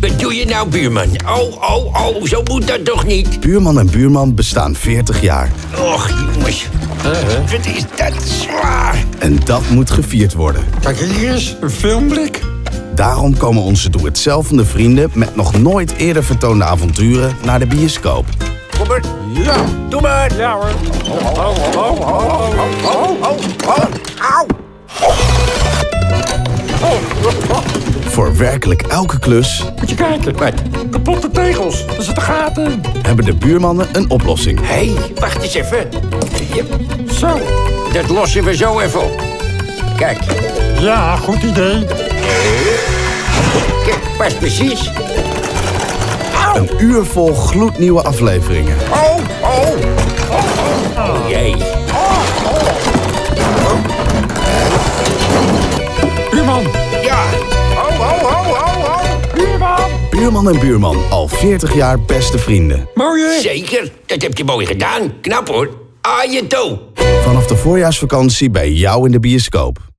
Wat doe je nou, buurman? Oh, zo moet dat toch niet? Buurman en Buurman bestaan 40 jaar. Och, jongens. Wat is dat zwaar? En dat moet gevierd worden. Kijk hier eens, een filmblik. Daarom komen onze doe-het-zelvende vrienden met nog nooit eerder vertoonde avonturen naar de bioscoop. Kom maar. Ja. Doe maar. Ja hoor. Au. Voor werkelijk elke klus Moet je kijken. Wat? Kapotte tegels. Er zitten gaten in. hebben de buurmannen een oplossing. Hé, wacht eens even. Zo. Dat lossen we zo even op. Kijk, Ja, goed idee. kijk, past precies. Een uur vol gloednieuwe afleveringen. Oh jee. Buurman. Ja. Buurman. Buurman en Buurman, al 40 jaar beste vrienden. Mooi hè? Zeker, dat heb je mooi gedaan. Knap hoor. Ajeto. Vanaf de voorjaarsvakantie bij jou in de bioscoop.